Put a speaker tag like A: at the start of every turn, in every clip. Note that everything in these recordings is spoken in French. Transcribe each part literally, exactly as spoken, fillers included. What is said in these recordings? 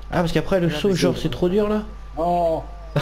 A: Ah parce qu'après le saut genre c'est trop dur là.
B: Oh.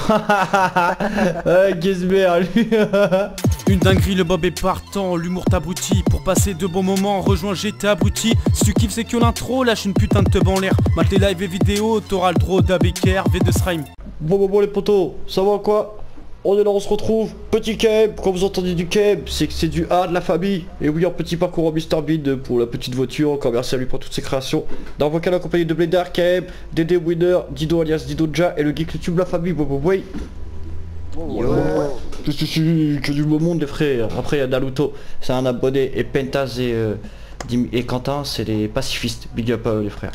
A: Ah, Gizmer, lui.
C: Une dinguerie, le Bob est partant, l'humour t'abrutit. Pour passer de bons moments, rejoins G T abruti. Si tu kiffes c'est que l'intro, lâche une putain de teub en l'air. Mate les lives et vidéos, t'auras le droit d'A B K R, V deux Srime.
A: Bon bon bon les potos, ça va quoi? On est là, on se retrouve. Petit Keb, quand vous entendez du Keb, c'est que c'est du A de la famille. Et oui, un petit parcours en Mister Bean pour la petite voiture. Encore merci à lui pour toutes ses créations. Dans vos canaux accompagné de Blader, Keb, Dédé Winner, Dido alias Dido Ja et le geek YouTube la famille. Bon bon oui. Je suis que du beau monde les frères. Après il y a Naruto, c'est un abonné. Et Pentaz et, euh, Dim et Quentin, c'est les pacifistes. Big up à eux les frères.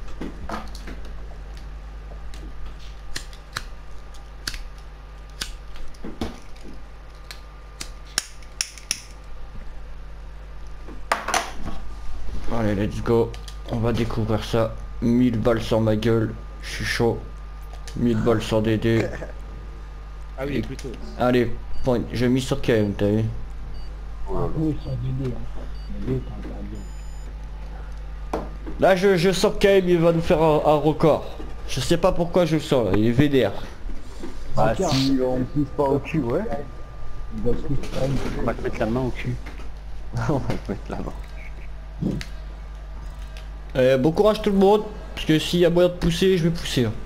A: Allez, let's go. On va découvrir ça. mille balles sur ma gueule. Je suis chaud. mille balles sur Dédé.
B: Ah oui, plutôt.
A: Allez, point. J'ai mis sur K M, t'as vu?
B: Oui, sur Dédé. Dédé, t'as bien.
A: Là, je, je sors K M, il va nous faire un, un record. Je sais pas pourquoi je le sors là, il est V D R.
B: Bah si on pousse pas au cul, ouais. On va te mettre la main au cul. On va te mettre la main.
A: Euh, bon courage tout le monde, parce que s'il y a moyen de pousser, je vais pousser. Hein.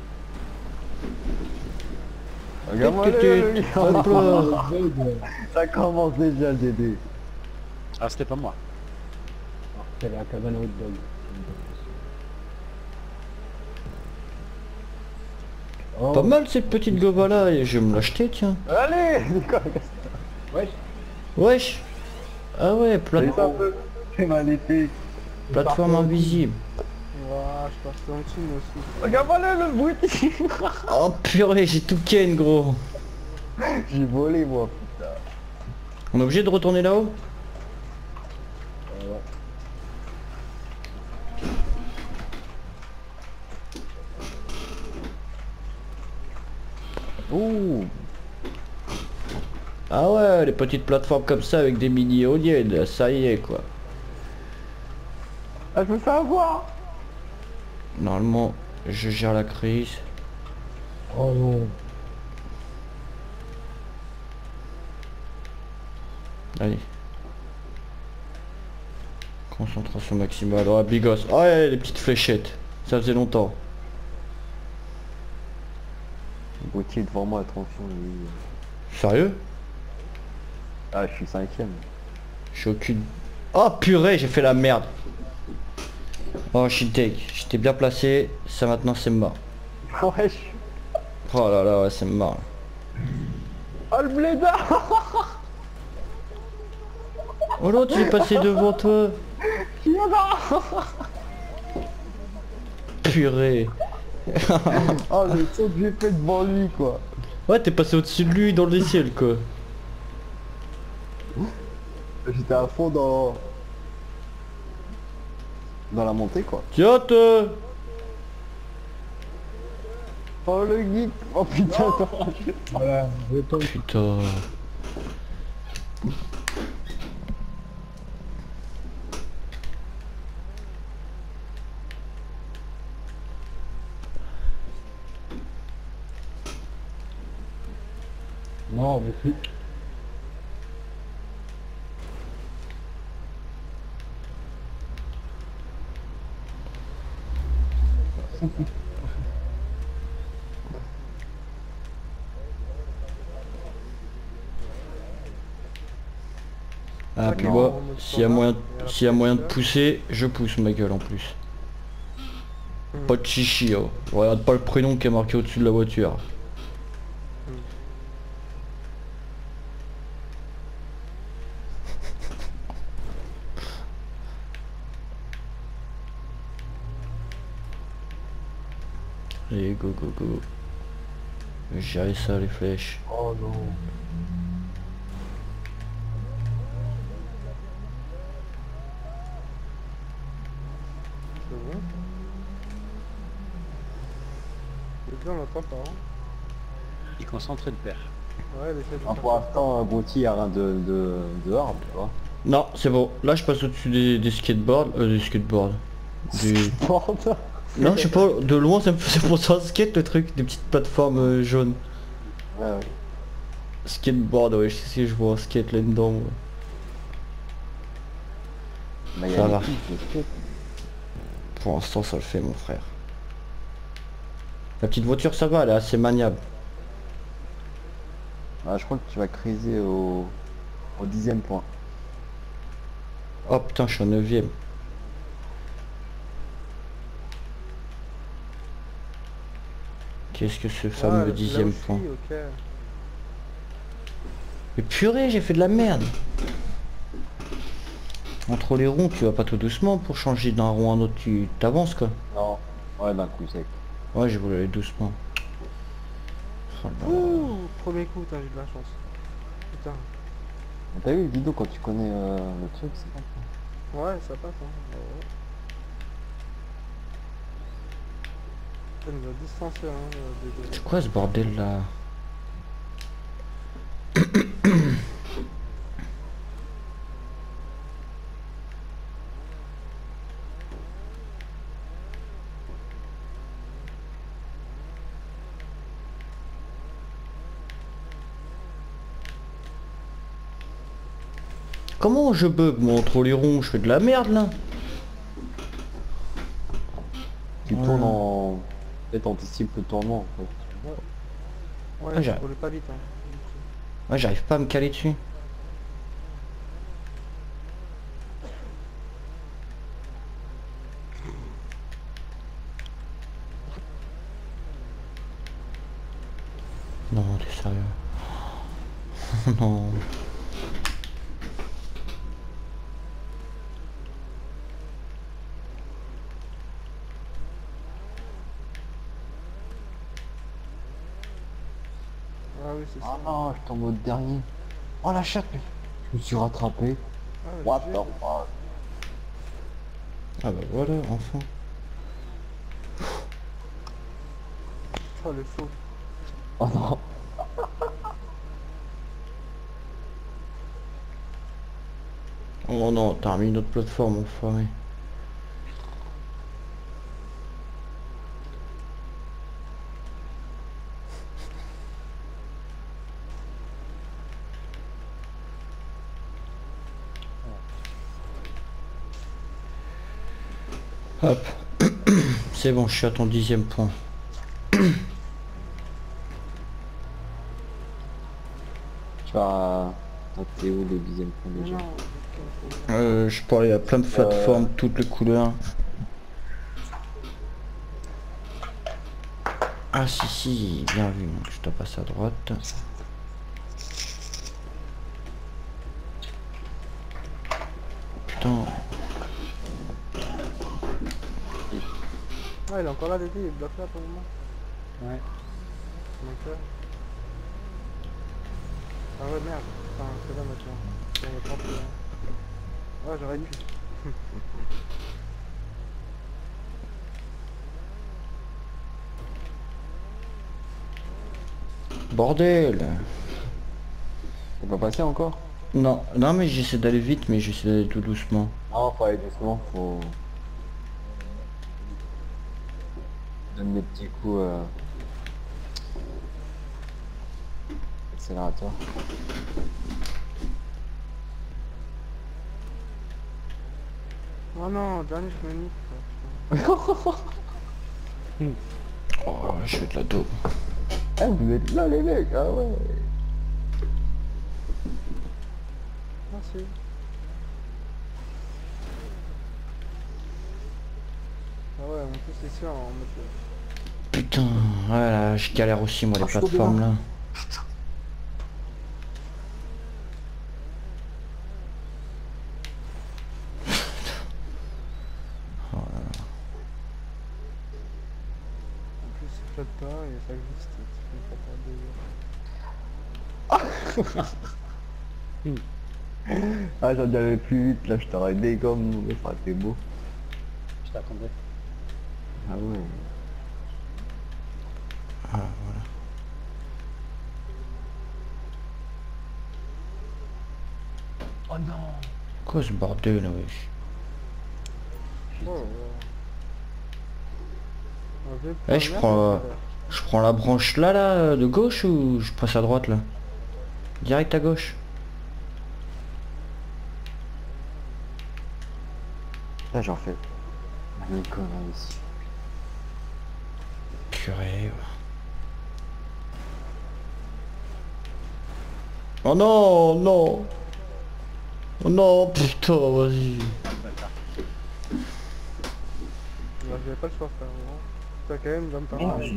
B: Regarde-moi le, le, hop là. Ça commence déjà Dédé. Ah c'était pas moi. C'était la cabane hot dog. Oh.
A: Pas mal cette petite gova là, et je vais me l'acheter tiens.
B: Allez. Wesh.
A: Wesh. Ah ouais, plateforme.
B: C'est magnifique.
A: Plateforme invisible.
D: Ouah, je passe en dessous aussi.
B: Regarde-moi le, le bruit.
A: Oh purée, j'ai tout ken gros.
B: J'ai volé moi putain.
A: On est obligé de retourner là-haut?
B: Ouh.
A: Ah ouais, les petites plateformes comme ça avec des mini éoliennes, ça y est quoi.
B: Ah je me fais avoir.
A: Normalement, je gère la crise.
B: Oh non.
A: Allez. Concentration maximale. Oh, bigos. Oh, ouais, les petites fléchettes. Ça faisait longtemps.
B: Gauthier devant moi, attention lui.
A: Sérieux?
B: Ah je suis cinquième.
A: Je suis aucune... Oh purée, j'ai fait la merde. Oh, shit-take. J'étais bien placé. Ça maintenant, c'est mort.
B: Wesh.
A: Oh là là, ouais, c'est mort.
B: Oh le blédard.
A: Oh l'autre, il est passé devant toi. Purée.
B: Oh le saut que j'ai fait devant lui quoi.
A: Ouais, t'es passé au-dessus de lui dans le ciel quoi.
B: J'étais à fond dans... Dans la montée quoi.
A: Tiens toi.
B: Oh le geek. Oh putain toi. Voilà, je tombe.
A: Putain.
B: Non mais c'est...
A: Ah puis
D: non,
A: moi,
D: on me
A: s'il y a
D: saura.
A: moyen,
D: Et
A: s'il y a
D: après,
A: moyen de
D: ça.
A: pousser, je pousse ma gueule en plus.
D: Hmm.
A: Pas de chichi, oh. Regarde pas le prénom qui est marqué au-dessus de la voiture. Allez, go go go. Je vais gérer ça les flèches.
B: Oh non.
D: C'est bon. Le gars, on l'entend pas. Hein.
E: Il est concentré de père.
D: Ouais, il essaie de
B: Ah,
D: faire
B: pour
D: ça.
B: l'instant, Gauthier a rien de, de, de hard, tu vois.
A: Non, c'est bon. Là, je passe au-dessus des, des skateboards. Euh, des skateboards. Des...
B: Bordel.
A: Non, je sais pas, de loin ça me faisait penser à un skate le truc, des petites plateformes euh, jaunes.
B: Ouais, ouais.
A: Skateboard, ouais, je sais si je vois un skate là-dedans. Ouais.
B: Bah, y a
A: Ça
B: les
A: va.
B: filles, le skate.
A: Pour l'instant ça le fait mon frère. La petite voiture ça va, elle est assez maniable.
B: Ah, je crois que tu vas criser au, au dixième point.
A: Oh putain, je suis en neuvième. Qu'est-ce que ce fameux
D: Ah,
A: dixième
D: là aussi,
A: point?
D: ok.
A: Mais purée, j'ai fait de la merde. Entre les ronds, tu vas pas tout doucement pour changer d'un rond à un autre, tu t'avances quoi.
B: Non. Ouais, d'un coup sec.
A: Ouais, j'ai voulu aller doucement. Oh là là.
D: Ouh, premier coup, t'as eu de la chance. Putain.
B: T'as vu le vidéo quand tu connais euh, le truc, c'est pas ça.
D: Ouais, ça passe, hein. Ouais. Ça nous a distancé, hein, des deux.
A: C'est quoi ce bordel là? Comment je bug moi entre les ronds? Je fais de la merde là.
B: Tu
A: Ouais.
B: tournes en... Peut-être anticipes le tournement en fait.
D: Ouais,
A: Ah,
D: ça
A: j'ai-
D: roulait pas vite, hein.
A: Ouais, j'arrive pas à me caler dessus. Non, t'es sérieux? Non.
D: Ah oui, c'est
B: Ah
D: ça.
B: non, je tombe au dernier. Oh la chatte, mais je me suis rattrapé.
D: Ah,
B: What
D: j'ai-
B: the fuck.
A: Ah bah voilà, enfin.
D: Oh, le faux.
B: Oh non.
A: Oh non, t'as remis une autre plateforme, enfoiré. Hop. C'est bon, je suis à ton dixième point.
B: Tu vas... Toi, t'es où le dixième point
D: Mais
B: déjà?
D: non.
A: Euh, je parlais, il y a plein de plateformes, toutes les couleurs. Ah si si, bien vu, donc je te passe à droite. Putain,
D: Ouais, il est encore là, Dédé, il est bloqué là pour le moment.
E: Ouais.
D: Donc, euh... Ah ouais, merde. Enfin, c'est là maintenant. On va tenter, hein. Ouais, j'aurais dû.
A: bordel.
B: T'es pas passé encore?
A: Non, non mais j'essaie d'aller vite, mais j'essaie d'aller tout doucement.
B: Non, faut aller doucement, faut... Donne des petits coups... Euh... Accélérateur.
D: Oh non, dernier, je me nique. quoi.
A: Oh, je vais de la daube.
B: Eh, vous êtes là les mecs, ah ouais.
D: Merci. Ah ouais, en plus c'est sûr, en mode...
A: Putain, voilà, je galère aussi moi les
B: Ah, je suis
A: plateformes là.
D: En plus c'est flotte pas et ça existe. Tu fais pas perdre deux heures.
B: Ah, j'en allais plus vite, là je t'aurais aidé comme... Ah, t'es beau.
E: Je t'attendais.
B: Ah ouais.
A: Ah voilà.
E: Oh non.
A: Quoi ce bordel là wesh?
D: Oh, ouais.
A: Eh, je prends, euh, je prends la branche là, là, de gauche ou je passe à droite là? Direct à gauche.
B: Là j'en fais. Une connerie ici.
A: Purée. Oh non, non. Oh non, putain, vas-y.
D: J'avais pas le choix, frère. T'as quand même vingt par là.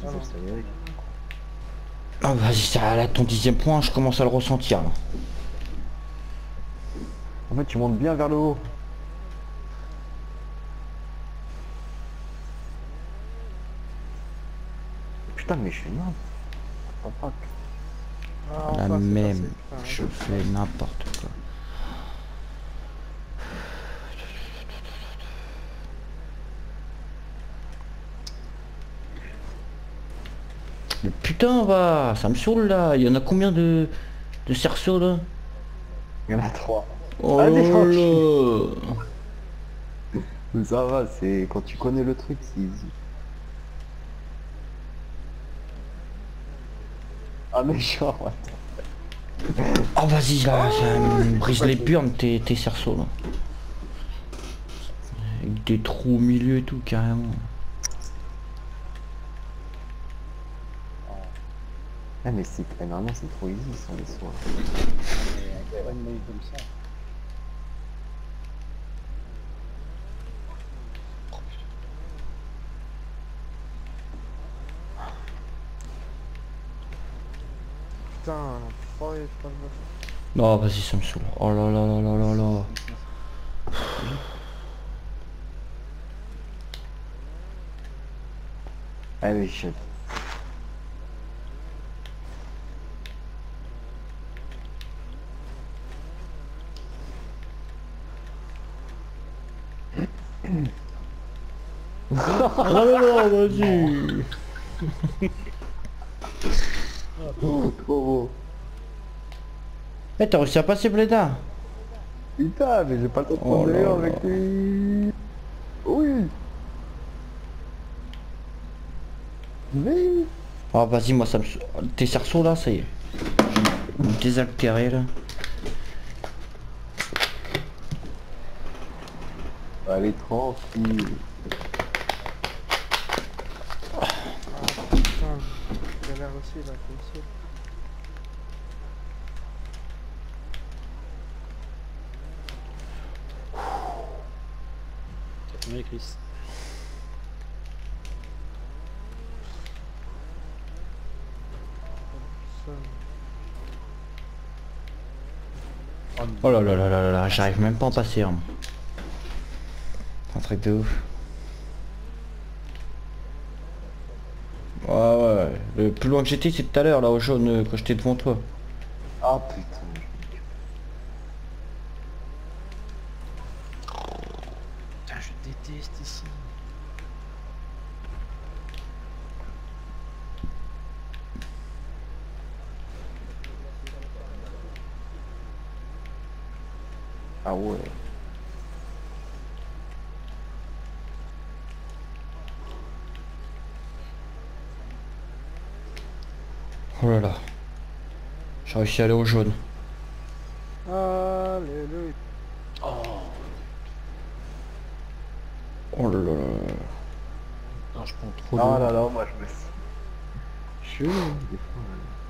A: Ah vas-y, ça là ton dixième point, je commence à le ressentir là.
B: En fait tu montes bien vers le haut. Putain mais je suis n'importe
D: Ah,
A: La
D: enfin, c'est
A: même,
D: passé, putain,
A: je
D: ouais.
A: fais n'importe quoi. Mais putain va, ça me saoule là, il y en a combien de, de cerceaux là?
B: Il y en a trois.
A: Oh
B: Allez,
A: là là.
B: Mais ça va, c'est quand tu connais le truc, c'est easy. Ah mais genre, attends.
A: Oh vas-y là, ça me brise les burnes tes, tes cerceaux là. Avec des trous au milieu et tout carrément.
B: Ah mais c'est normalement c'est trop easy sans les soins.
E: Mais pas une maille comme ça.
D: Putain, l'enfoiré, je crois que je vois
A: Non vas-y ça me saoule. Oh là là là là là là.
B: Ah oui, je...
A: Oh non non vas-y.
B: Trop beau.
A: Eh t'as réussi à passer Bléda?
B: Putain, mais j'ai pas le temps de
A: Oh
B: prendre
A: là
B: l'air
A: là.
B: avec les... Oui. Mais...
A: Oh vas-y moi ça me saoule. Tes cerceaux là ça y est. Je vais me désaltérer là.
B: Allez, tranquille.
D: Putain, galère aussi là, comme ça.
E: T'as combien Chris?
D: Ça.
A: Oh là là là là là là, j'arrive même pas à en passer hein. Un truc de ouf. Ouais ouais, le plus loin que j'étais c'est tout à l'heure là au jaune euh, quand j'étais devant toi.
B: Ah putain.
E: Putain, je déteste ici.
B: Ah ouais.
A: Oh là là. J'ai réussi à aller au jaune.
D: Alléluia.
A: Oh là là là.
E: Non, je prends trop
B: Ah
E: d'eau.
B: là là, moi je me suis... Je suis... des fois,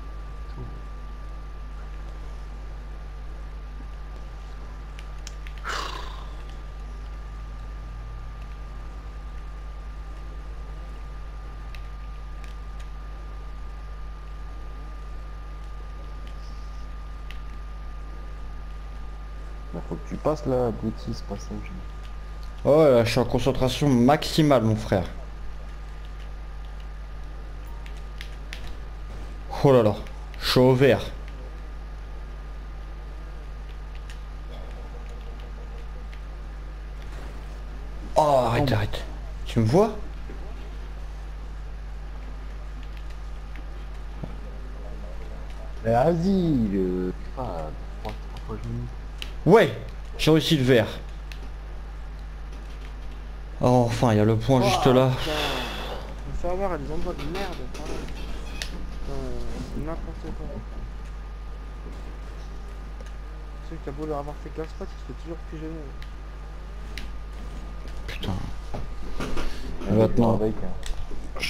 B: Il faut que tu passes là, abruti, ce passage.
A: Oh là, je suis en concentration maximale mon frère. Oh là là, je suis au vert. Oh arrête, arrête. Tu me vois?
B: Mais vas-y, le... Ah, trois, trois fois je me...
A: Ouais, j'ai réussi le vert. Oh, enfin, il y a le point juste là.
D: fais avoir à des endroits de merde. Pardon. Euh, c'est n'importe quoi. Tu sais que t'as beau leur avoir fait quinze spots, il se fait toujours plus jeune.
A: Putain.
B: Et maintenant avec. Hein.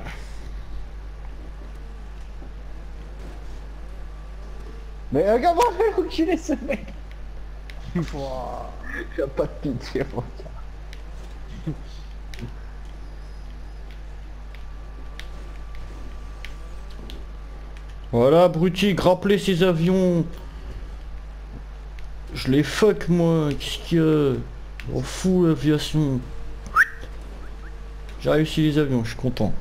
B: Mais regarde-moi l'enculé ce mec. J'ai pas de pitié mon gars.
A: Voilà, abruti, grappler ces avions. Je les fuck moi, qu'est-ce qu'il y a? On fout l'aviation. J'ai réussi les avions, je suis content.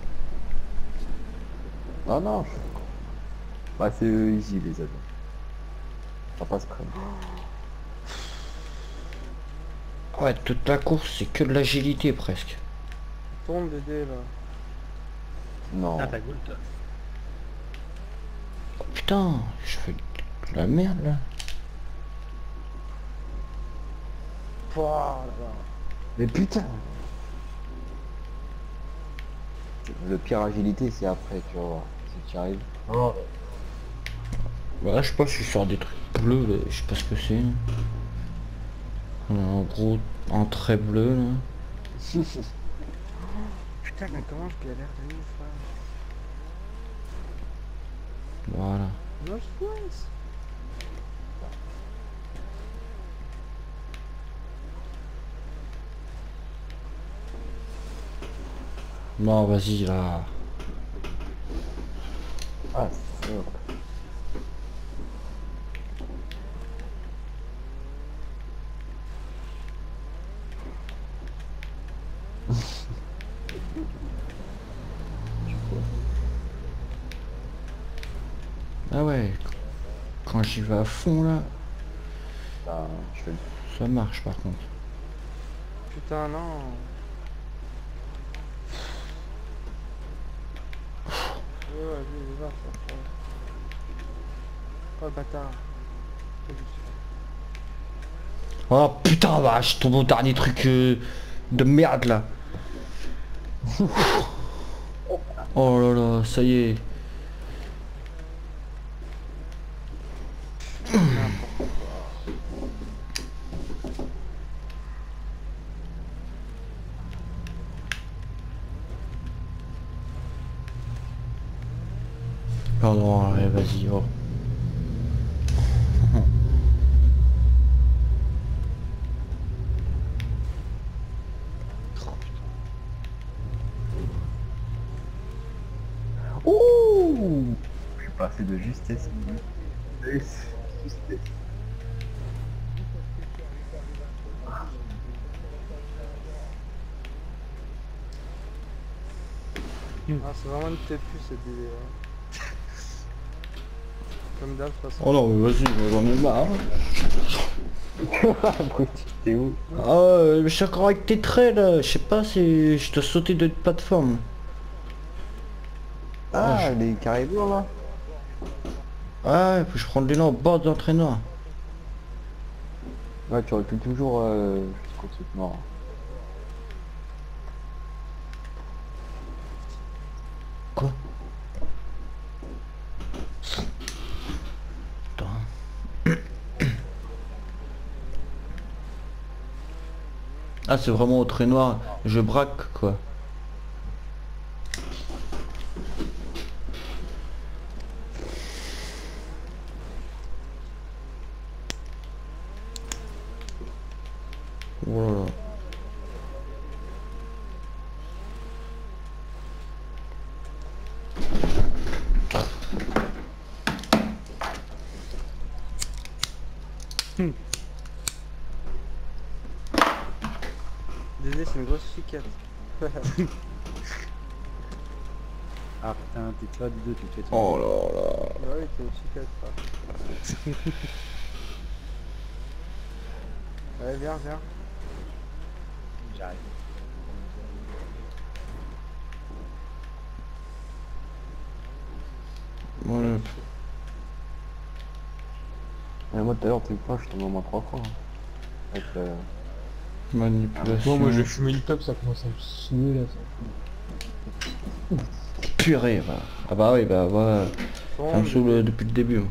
B: Ah non, je... Bah c'est easy les avions. Ça passe près.
A: Ouais, toute la course c'est que de l'agilité presque.
D: Tombe Dédé là.
B: Non.
E: Ah t'as goût toi.
A: Oh, putain, je fais de la merde là.
D: Pouah, là, là.
B: Mais putain. Le pire agilité c'est après, tu vas voir. Si tu y arrives. Oh.
A: Bah là je sais pas, je suis sur des trucs bleus là, je sais pas ce que c'est. En gros, un trait bleu là.
D: Putain mais comment je galère de ouf là.
A: Voilà.
D: Non je pense.
A: Non vas-y là.
B: Ah c'est hop.
A: Ah ouais, quand j'y vais à fond là,
B: Bah, je fais le...
A: ça marche par contre.
D: Putain non. Ouais ouais, lui, il va faire. Oh le bâtard.
A: Oh putain bah je tombe au dernier truc euh, de merde là. Oh là là, ça y est. Pardon, allez vas-y, oh.
B: Ouh, je suis passé de justesse. Justesse. Justesse.
D: Ah c'est vraiment une T P cette vidéo. Comme d'hab de toute façon.
A: Oh non mais vas-y, j'en ai marre.
B: T'es où?
A: Ah ouais, mais je suis encore avec tes traits là, je sais pas si je dois sauter de plateforme.
B: Ah,
A: Ah, je-
B: les caribous là.
A: Ouais, faut que je prenne l'élan au bord d'entraîneur.
B: Ouais, tu recules toujours euh, jusqu'au truc noir.
A: Quoi? Attends. Ah c'est vraiment au trait noir, je braque quoi. Oh là là.
D: Dédé c'est une grosse chiquette.
E: Ah putain t'es pas de deux, tu te fais tout.
A: Oh là là.
D: Bah oui t'es une chiquette ça. Allez viens viens.
E: J'arrive.
A: Voilà.
B: Et moi tout à l'heure, t'es pas, je suis tombé au moins trois fois. Hein. Avec le...
A: Manipulation.
F: Bon, moi je vais fumer une top, ça commence à me saouler là. Ça.
A: Purée, bah. Ah bah oui, bah ouais. Ça me saoule depuis le début.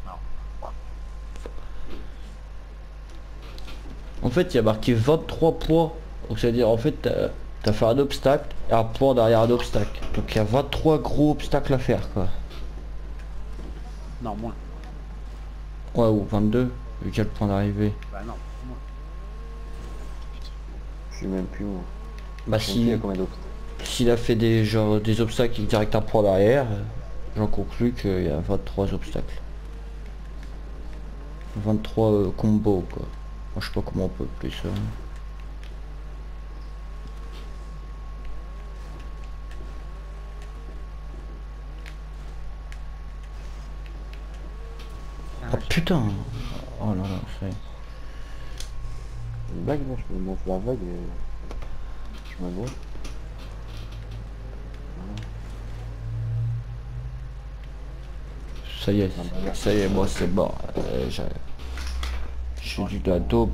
A: En fait, il y a marqué vingt-trois points. Donc c'est-à-dire, en fait, t'as as fait un obstacle et un point derrière un obstacle. Donc il y a vingt-trois gros obstacles à faire, quoi.
E: Non, moins.
A: Ouais, ou vingt-deux, vu qu'il y a le point d'arrivée.
E: Bah non, moins.
B: Je sais même plus où.
A: Bah si, s'il a fait des genre des obstacles avec direct un point derrière, j'en conclus qu'il y a vingt-trois obstacles. vingt-trois euh, combos, quoi. Moi, je sais pas comment on peut plus ça. Oh putain. Oh là là, c'est...
B: Une blague, moi je me monte la vague et je me vois.
A: Ça y est, ça y est, moi c'est bon. Euh, j'ai j'ai du de la daube.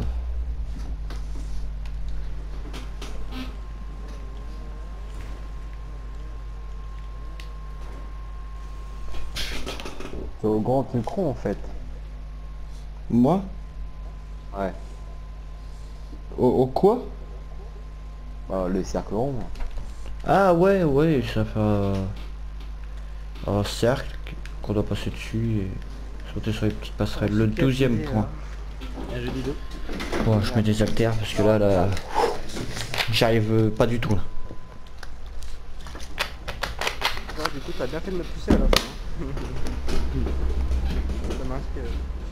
B: C'est au grand écran en fait.
A: Moi?
B: Ouais.
A: Au, au quoi?
B: Bah, le cercle rond.
A: Ah ouais, ouais, ça fait un, un cercle qu'on doit passer dessus et sauter sur les petites passerelles. Le douzième point.
E: Un jeu vidéo.
A: Bon, je mets des haltères parce que là, là, j'arrive pas du tout là.
D: Ouais, du coup, t'as bien fait de me pousser à la fin. Hein. Ça m'inspire.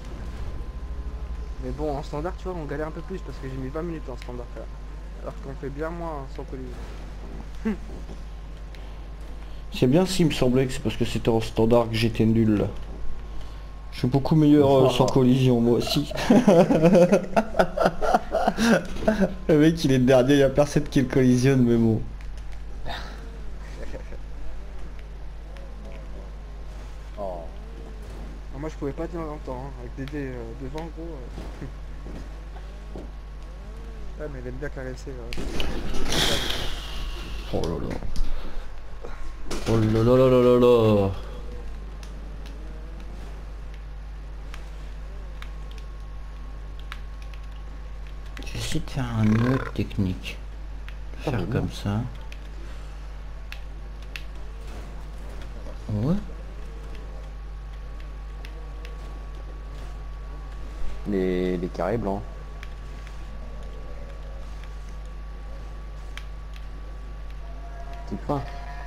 D: Mais bon, en standard, tu vois, on galère un peu plus parce que j'ai mis vingt minutes en standard là. Alors qu'on fait bien moins sans collision.
A: C'est bien s'il me semblait que c'est parce que c'était en standard que j'étais nul là. Je suis beaucoup meilleur euh, sans collision moi aussi. Le mec il est le dernier, il y a personne qui le collisionne mais bon.
D: Oh. Moi je pouvais pas tenir longtemps, hein. Avec Dédé euh, devant gros. Euh... Ouais mais elle aime bien caresser. Euh...
A: Oh là là. Oh là là là là là là. J'essaie de faire un nœud technique. Faire oh, comme ça. Ouais.
B: Les, les carrés blancs. C'est pas.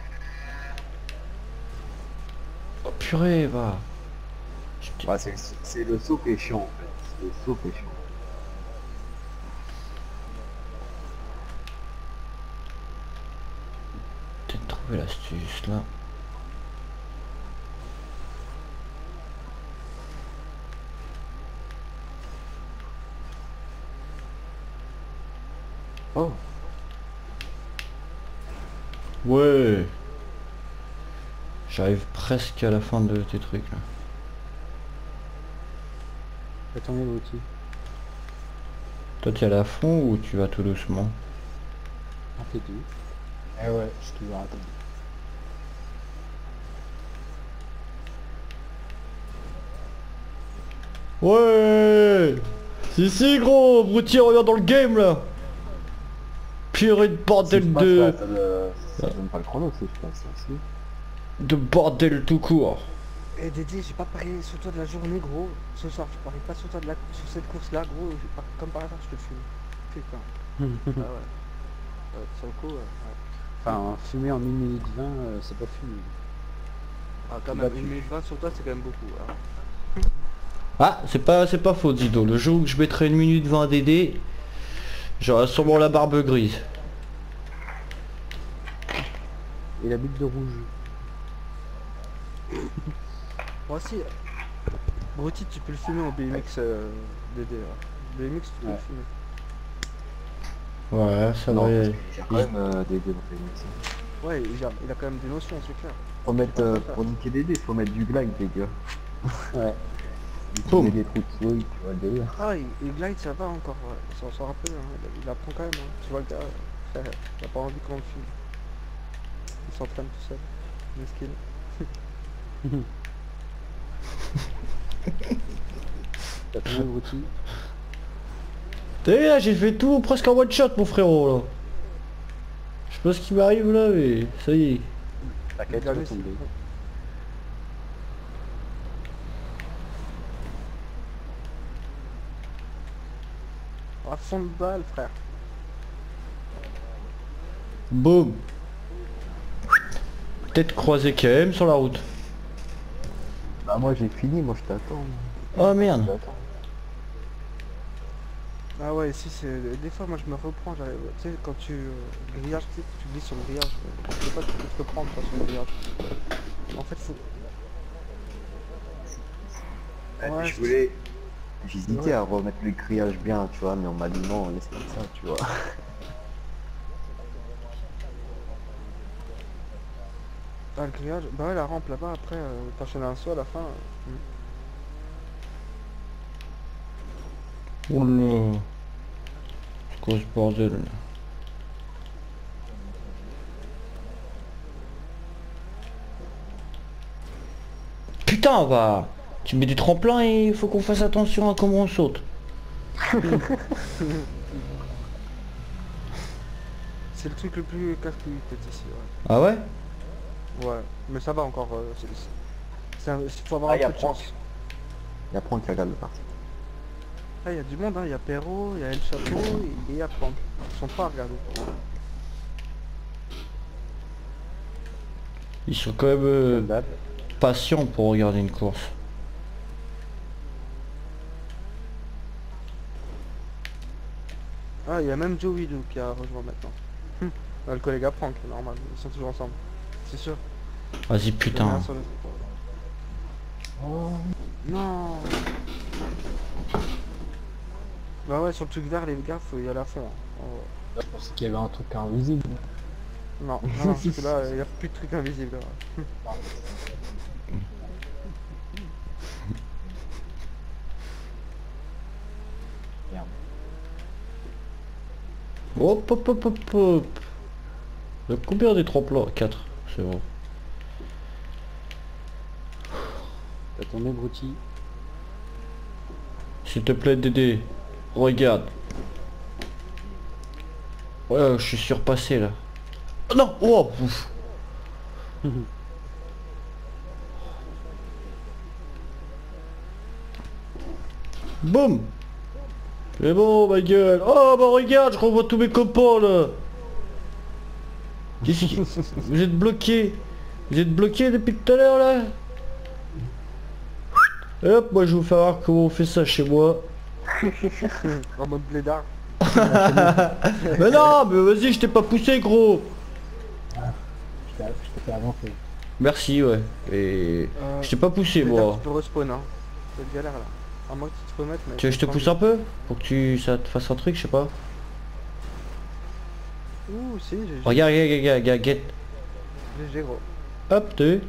A: Oh purée, va.
B: Ouais, c'est le saut qui est chiant en fait. C'est le saut qui est chiant.
A: Peut-être trouver l'astuce là.
B: Oh.
A: Ouais. J'arrive presque à la fin de tes trucs là.
E: Attendez l'outil.
A: Toi tu es à la fond ou tu vas tout doucement?
E: Un peu deux. Eh ouais, je suis toujours attendre.
A: Ouais. Si si gros, Brouti revient dans le game là. Purée de bordel de...
B: Ça donne, ça donne pas le chrono, c'est je pense aussi.
A: De bordel tout court.
D: Eh Dédé, j'ai pas parié sur toi de la journée gros. Ce soir, je parie pas sur toi de la... sur cette course là gros. Pas... Comme par hasard, je te fume. Putain. Ah ouais. Euh, sur le coup, euh, ouais.
E: Enfin, fumer en une minute vingt, euh, c'est pas fumer.
D: Ah quand même, une minute vingt sur toi, c'est quand même beaucoup. Hein.
A: Ah, c'est pas c'est pas faux Dido. Le jour où je mettrai une minute vingt à Dédé, j'aurai sûrement la barbe grise.
E: Et la bulle de rouge.
D: Moi aussi, Brouti, tu peux le fumer en B M X euh, Dédé. Hein. B M X, tu peux
E: ouais.
D: le fumer.
A: Ouais, ça
B: non,
A: va.
B: il y a quand même euh, des dés dans les mix.
D: Ouais, il a, il a quand même des notions, c'est clair.
B: Faut mettre, euh, pour niquer des dés, faut mettre du glide les gars. Ouais.
A: Boum.
B: Des trous de souris, tu vois le délire.
D: Ah, il, il glide, ça va encore, ouais. Il s'en sort un peu, hein. il, il apprend quand même. Hein. Tu vois le gars, euh, il a pas envie qu'on le filme. Il s'entraîne tout seul. Mesquine.
E: T'as trouvé le outil?
A: T'as vu là, j'ai fait tout presque en one shot mon frérot là. Je sais pas ce qui m'arrive là mais ça y est.
E: T'inquiète, tu vas tomber.
D: À fond de balle frère.
A: Boum. Tête croisée K M sur la route.
B: Bah moi j'ai fini, moi je t'attends.
A: Oh merde.
D: Ah ouais, ici c'est... Des fois moi je me reprends, j'arrive... Tu sais quand tu... Euh, grillage, tu sais, tu glisses sur le grillage. Je sais pas, tu peux te reprendre toi, sur le grillage. En fait faut...
B: Ouais,
D: Ouais,
B: je voulais... J'hésitais ouais. à remettre le grillage bien, tu vois, mais on m'a dit non, laisse comme ça, tu vois.
D: Ah le grillage, bah ouais la rampe là-bas après, euh, t'enchaînes un saut à la fin. Euh...
A: Oh là. C'est quoi ce bordel là? Putain va. Tu mets du tremplin et il faut qu'on fasse attention à comment on saute.
D: C'est le truc le plus casse-couille peut-être ici, ouais.
A: Ah ouais?
D: Ouais, mais ça va encore, euh, il faut avoir
B: Ah,
D: un peu de chance.
B: Il y a Franck qui regarde le parti.
D: Ah, il y a du monde, hein. Il y a Perrault, il y a El Chapeau et il y a Franck. Ils sont pas à regarder.
A: Ils sont quand même euh, patients pour regarder une course.
D: Ah, il y a même Joe Widou qui a rejoint maintenant. Hum. Ah, le collègue à Franck, normal, ils sont toujours ensemble. C'est sûr.
A: Vas-y putain.
D: Le... Oh non. Bah ouais, sur le truc vert, les gars, faut y aller à fond. Hein. Oh.
E: Je pensais qu'il y avait un truc invisible.
D: Non, non, non parce que là, il n'y a plus de trucs invisibles. Là.
E: Merde.
A: Hop hop hop hop hop. Il y a combien des tremplins? quatre, c'est bon.
E: T'as tombé Brouti?
A: S'il te plaît Dédé, regarde. Ouais, je suis surpassé là. Oh non. Oh ouf. Boum. C'est bon ma gueule. Oh bah regarde, je revois tous mes copains là. Vous êtes bloqués. Vous êtes bloqués depuis tout à l'heure là. Et hop, moi je vais vous faire voir comment on fait ça chez moi.
D: En mode blédard.
A: Mais non, mais vas-y, je t'ai pas poussé gros.
E: Ah, je t'ai fait avancer.
A: Merci ouais. Et
D: euh,
A: je t'ai pas poussé
D: blédard,
A: moi.
D: Tu peux respawn hein. C'est une galère là. À moins que tu te remettes mais...
A: Tu veux que je te pousse un peu? Pour que tu ça te fasse un truc, je sais pas.
D: Ouh si, j'ai...
A: Regarde, regarde, regarde, regarde, get.
D: G G gros.
A: Hop, deux.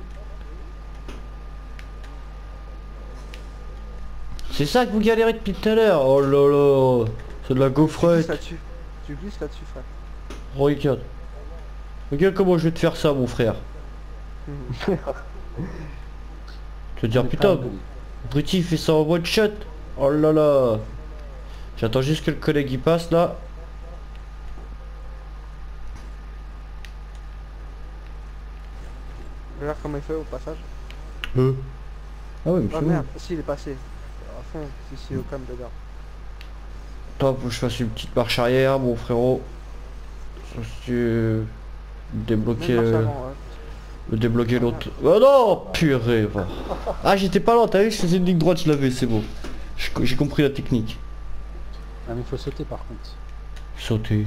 A: C'est ça que vous galérez depuis tout à l'heure. Oh là là. C'est de la
D: Tu glisses
A: gaufrette.
D: là-dessus. Tu glisses là-dessus frère.
A: Regarde. Regarde comment je vais te faire ça mon frère. Tu veux dire putain, Bruti fait ça en one shot. Oh là là. J'attends juste que le collègue y passe là.
D: Regarde comment il fait au passage.
A: Euh. Ah ouais mais
D: Ah
A: c'est
D: merde, si il est passé. À fond, si c'est au calme de gars.
A: Top, faut que je fasse une petite marche arrière mon frérot. Si tu débloquer
D: Même marche
A: euh,
D: avant, ouais.
A: débloquer l'autre. Oh non purée va. Ah j'étais pas loin, t'as vu, je faisais une ligne droite, je l'avais, c'est bon. J'ai compris la technique.
E: Ah mais faut sauter par contre.
A: Sauter.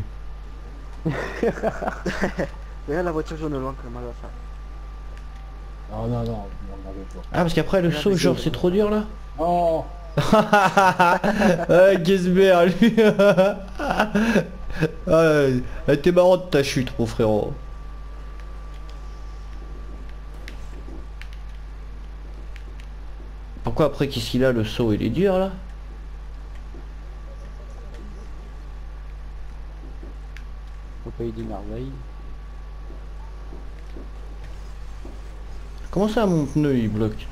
D: Regarde la voiture jaune au loin comme elle va faire.
E: Non non non, on avait pas.
A: Ah parce qu'après le saut genre c'est trop dur là.
E: Oh.
A: Ah Gesber lui. Ah, elle était marrante ta chute mon frérot. Pourquoi après qu'est-ce qu'il a le saut il est dur là?
E: Au pays des merveilles.
A: Comment ça mon pneu il bloque?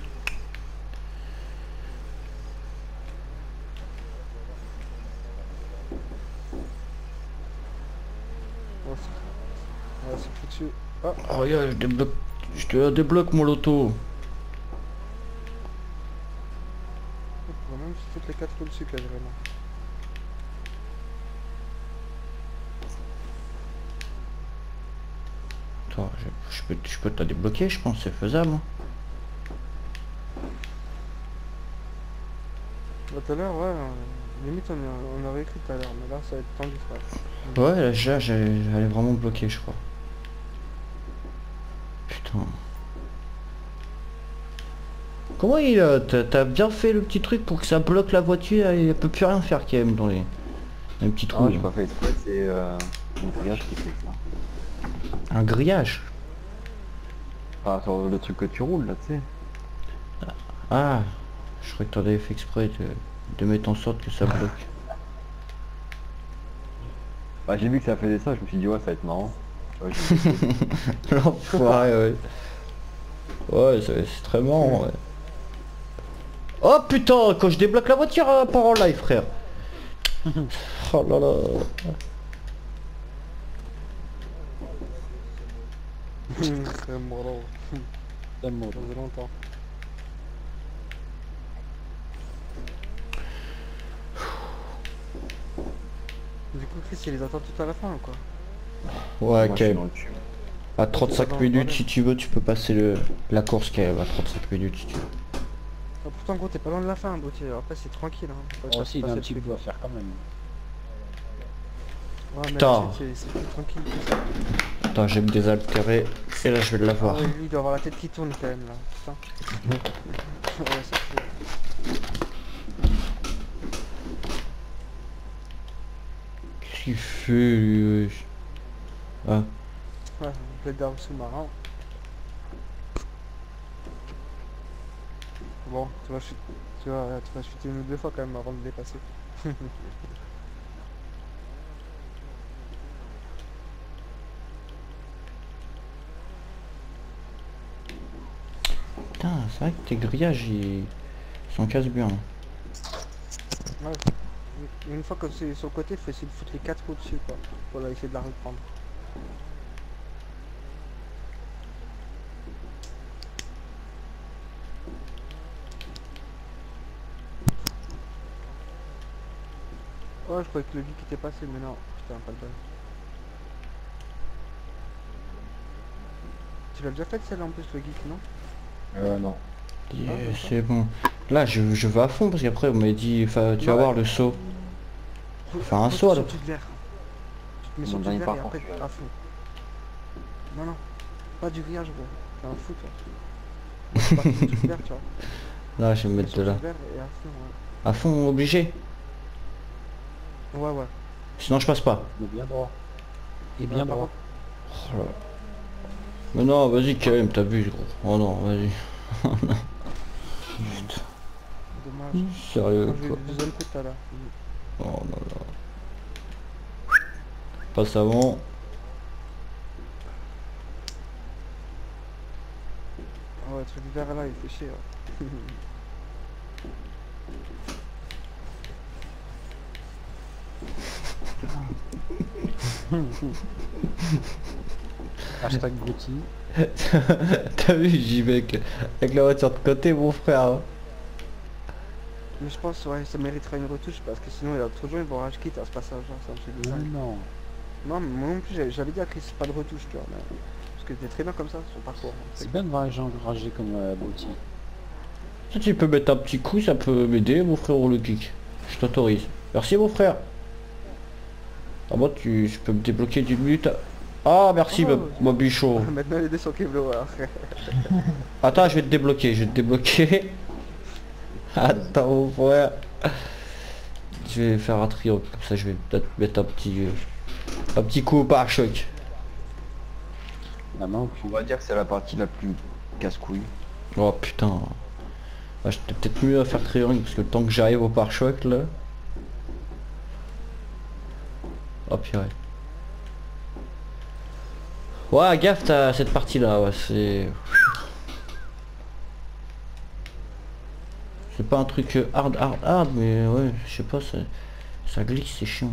D: Ouais, c'est foutu. Ah.
A: Oh regarde, je débloque. Je te débloque mon loto.
D: On pourrait même foutre les quatre roues dessus quasiment.
A: Attends, je, je peux, je peux te la débloquer, je pense, c'est faisable. Hein.
D: Bah, tout à l'heure, ouais, euh, limite on, on aurait écrit tout à l'heure, mais là ça va être tendu frère.
A: Ouais, là, déjà, j'allais vraiment bloquer, je crois. Putain. Comment il a... T'as bien fait le petit truc pour que ça bloque la voiture et elle peut plus rien faire quand même dans les, les petits trous.
B: Ah, j'ai pas fait exprès, c'est euh, un grillage qui fait ça.
A: Un grillage?
B: Ah, sur le truc que tu roules là, tu sais.
A: Ah, je crois que t'en avais fait exprès de, de mettre en sorte que ça bloque.
B: Bah j'ai vu que ça faisait ça, je me suis dit ouais ça va être marrant. Ouais,
A: l'enfoiré, ouais. Ouais, c'est très marrant, ouais. Oh putain, quand je débloque la voiture, à part en live, frère. Oh là là.
D: C'est mort. C'est mort, ça faisait longtemps. Du coup Chris il les attend tout à la fin ou quoi?
A: Ouais,
B: moi,
A: ok. À trente-cinq minutes si tu veux, tu peux passer le la course quand même à trente-cinq minutes si tu veux.
D: Ah, pourtant gros t'es pas loin de la fin, Gauthier, après c'est tranquille hein.
E: Oh si, il a un petit bout à faire quand même.
D: Ouais mais
A: Putain.
D: c'est plus tranquille que ça.
A: Attends, je vais me désaltérer et là je vais l'avoir.
D: Ah, ouais, lui il doit avoir la tête qui tourne quand même là, putain. Ouais c'est fou.
A: Qu'est-ce qu'il fait lui? Ah.
D: Ouais, le d'armes sous-marin. Bon, tu vas chuter, tu vas, tu vas chuter une ou deux fois quand même avant de le dépasser.
A: Putain, c'est vrai que tes grillages ils sont casse bien.
D: Ouais. Une fois que c'est sur le côté, il faut essayer de foutre les quatre roues dessus quoi, pour essayer de la reprendre. Ouais, je croyais que le geek était passé, mais non, putain, pas de balle. Tu l'as déjà fait celle-là en plus, le geek, non?
B: Euh non.
A: Yeah,
D: Ah,
A: c'est bon. Là je, je vais à fond parce qu'après on m'a dit enfin, tu vas
D: Ouais.
A: voir le saut. Faire un saut là.
D: Tu te vert. Tu te mets sur
B: Non,
D: tout
B: j'en ai
D: vert
B: pas
D: et après
B: encore.
D: à fond. Non, non. Pas du grillage, gros. T'es un fou, toi. Pas tout vert, tu vois.
A: Là je vais me
D: Mets
A: mettre
D: sur
A: de là.
D: tout vert et à fond, ouais.
A: À fond obligé.
D: Ouais, ouais.
A: Sinon je passe pas.
E: Il est bien droit. Il est
D: Ouais,
E: bien
D: par
E: droit.
A: Oh là. Mais non, vas-y quand même, t'as vu gros. Oh non, vas-y. Putain,
D: Dommage.
A: sérieux
D: Moi, j'ai eu
A: quoi.
D: le deuxième coup tout à l'heure.
A: Oh là là. Passe avant.
D: Ah ouais, le truc vert là, il fait chier. Ouais.
E: Hashtag Gauthier.
A: T'as vu, j'y vais avec, avec la voiture de côté mon frère. Hein.
D: Mais je pense, ouais, ça mériterait une retouche parce que sinon il y a trop de gens, ils vont rage quitte à ce passage là, ça me fait bizarre.
E: Non.
D: Non, mais moi non plus, j'avais j'avais dit à Chris, pas de retouche, tu vois. Mais... parce que c'était très bien comme ça, son parcours.
E: C'est bien de voir les gens ragés comme euh, Gauthier.
A: Si tu peux mettre un petit coup, ça peut m'aider mon frère ou le kick. Je t'autorise. Merci mon frère. Ah moi tu je peux me débloquer d'une minute. Ah merci
D: Oh,
A: ma, ma bichot.
D: Maintenant les deux sont Kevlo alors.
A: Attends je vais te débloquer, je vais te débloquer. Attends mon frère. Je vais faire un triangle, comme ça je vais peut-être mettre un petit euh, un petit coup au pare-choc.
E: La main au cul.
B: On va dire que c'est la partie la plus casse-couille.
A: Oh putain. Ah, j'étais peut-être mieux à faire triangle parce que le temps que j'arrive au pare-choc là. Oh purée. Ouais gaffe à cette partie là, ouais, c'est... C'est pas un truc hard, hard, hard, mais ouais, je sais pas, ça, ça glisse, c'est chiant.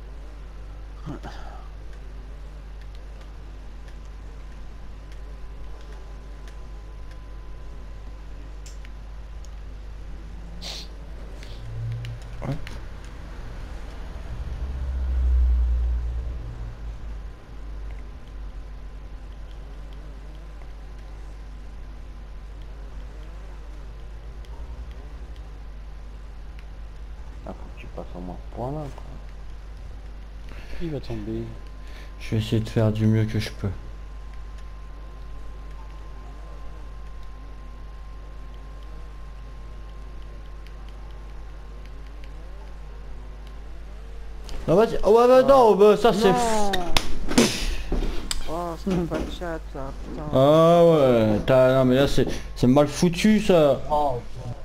A: Ouais.
B: Ah, faut que tu passes au moins ce point là quoi.
E: Il va tomber.
A: Je vais essayer de faire du mieux que je peux. Ah vas-y, oh ouais bah non, bah ça c'est...
D: Oh, c'est pas de chat là, putain.
A: Ah ouais, t'as... non mais là c'est c'est mal foutu ça.
B: Oh.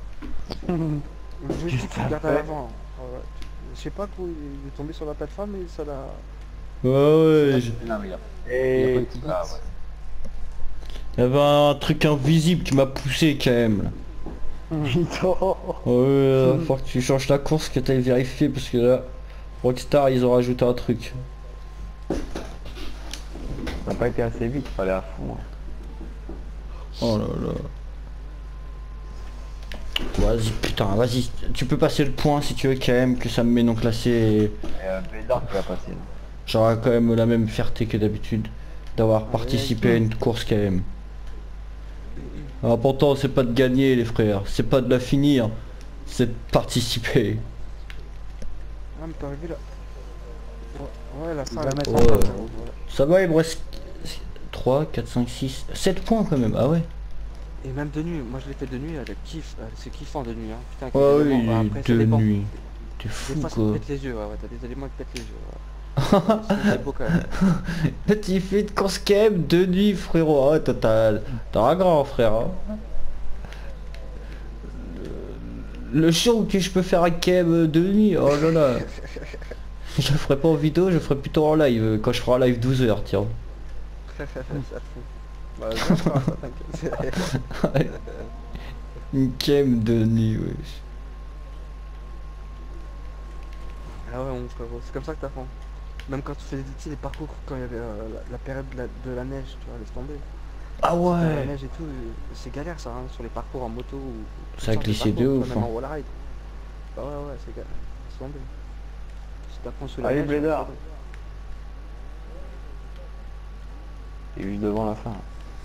D: Je dis que tu regardes à l'avant. Ouais. Je sais pas quoi, il est tombé sur la plateforme et ça l'a...
A: Ouais ouais, je...
B: Non mais il a... Et... Ah, ouais.
A: Il y avait un truc invisible qui m'a poussé quand même là. Ouais, faut que tu changes la course, que t'ailles vérifier parce que là, Rockstar ils ont rajouté un truc.
B: Ça n'a pas été assez vite, il fallait à fond. Hein.
A: Oh là là. Vas-y putain, vas-y, tu peux passer le point si tu veux quand même que ça me met non classé. Et...
B: Et euh, Bédard qui va passer.
A: J'aurai quand même la même fierté que d'habitude d'avoir
D: Ah,
A: participé
D: ouais,
A: à une course quand même. L'important c'est pas de gagner les frères, c'est pas de la finir, c'est de participer.
D: Ah mais t'es arrivé là. Ouais, ouais là ça
E: va
D: va
E: mettre
D: mettre
A: en
D: en
A: place.
D: place.
A: Ça va, il me reste trois, quatre, cinq, six, sept points quand même, ah ouais.
D: Et même de nuit, moi je l'ai fait de nuit, elle kiffe, c'est kiffant de nuit hein. Putain,
A: Ouais
D: quel
A: oui,
D: élément. Après, ça
A: de
D: dépend.
A: nuit. T'es
D: Des
A: fou
D: fois ça
A: quoi.
D: te pète les yeux, ouais, ouais, t'as des éléments qui pètent les yeux. Ouais. C'est beau quand même.
A: Petit fait de course quand même de nuit frérot, ah, t'as t'as un grand frère. Hein. Le, le show que je peux faire avec Kev de nuit, oh là là. Je le ferai pas en vidéo, je le ferai plutôt en live, quand je ferai un live douze heures tiens.
D: Ça fout. Bah, je vais faire ça, t'inquiète.
A: Une cam de nuit, wesh.
D: Ah ouais, mon frérot, c'est comme ça que t'apprends. Même quand tu fais des, tu sais, des parcours, quand il y avait euh, la, la période de la, de la neige, tu vois, laisse tomber.
A: Ah
D: La
A: ouais.
D: neige et tout, euh, c'est galère ça, hein, sur les parcours en moto ou...
A: Ça a
D: sur les
A: glissé de
D: parcours,
A: ouf,
D: même
A: hein.
D: en wall ride. Bah ouais, ouais, c'est galère. Laisse tomber. Si t'apprends sous la
B: Allez,
D: neige...
B: Blédard.
D: c'est-
B: Il est juste devant la fin.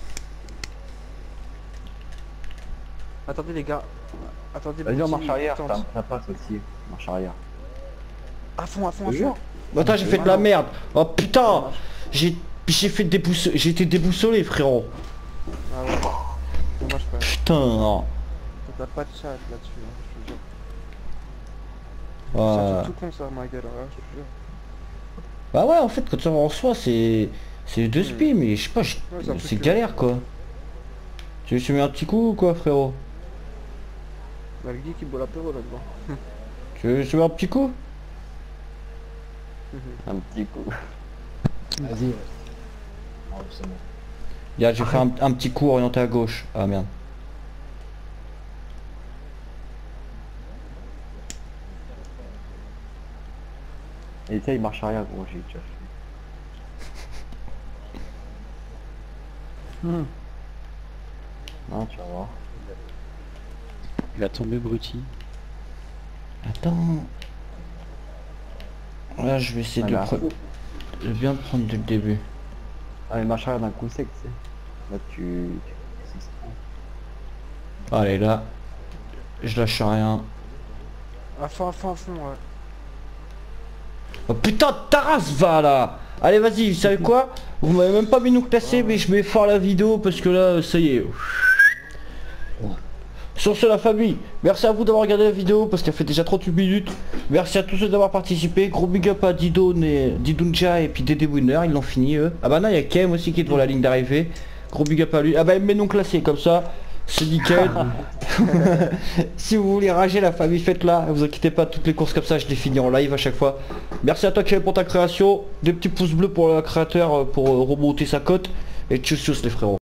D: Attendez les gars. Attendez,
B: Vas-y, on
D: petit-
B: marche arrière,
D: attends.
B: ça, ça passe aussi. Marche arrière.
D: À fond, à fond, à
B: Je
D: fond.
B: jure.
A: Attends, j'ai fait de la merde. Oh putain. J'ai j'ai fait débousso... J'ai été déboussolé frérot.
D: Ah ouais. Dommage frère.
A: Putain.
D: T'as pas de chat là-dessus, hein, je te jure.
A: Ouais.
D: Ça fait tout con ça, ma gueule, hein, je te jure.
A: Bah ouais, en fait, quand tu en soi, c'est... C'est deux spi,
D: Hmm.
A: mais je sais pas, je-
D: Ouais, ça me fait
A: c'est
D: que-
A: galère quoi. Tu veux que je te mets un petit coup ou quoi frérot?
D: Bah, le geek qui boit l'apéro là-dedans.
A: Tu veux que je te mets un petit coup?
B: Un petit coup.
E: Vas-y.
A: Regarde, j'ai fait un, un petit coup orienté à gauche. Ah merde.
B: Et ça, il marche arrière, gros, j'ai déjà fait.
E: Hmm.
B: Non, tu vas voir.
E: Il va tomber bruti.
A: Attends. Là, je vais essayer
B: Ah,
A: de,
B: là.
A: pre- de bien le prendre dès le début.
B: Ah, mais marche arrière d'un coup sec, tu sais. Là, tu... tu...
A: Allez, là. Je lâche rien.
D: À fond, à fond, à fond, ouais.
A: Oh putain, ta race va là. Allez, vas-y, vous savez quoi? Vous m'avez même pas mis nous classer, mais je mets fort la vidéo parce que là, ça y est. Sur ce, la famille, merci à vous d'avoir regardé la vidéo parce qu'elle fait déjà trente-huit minutes. Merci à tous ceux d'avoir participé. Gros big up à Didon et Didunja et puis Dédé Winner, ils l'ont fini eux. Ah bah non, il y a Kem aussi qui est devant la ligne d'arrivée. Gros big up à lui. Ah bah il me met non classé comme ça. C'est nickel. Si vous voulez rager la famille, faites-la. Vous inquiétez pas, toutes les courses comme ça, je les finis en live à chaque fois. Merci à toi Kem pour ta création. Des petits pouces bleus pour le créateur pour euh, remonter sa cote. Et tchuss tchuss les frérots.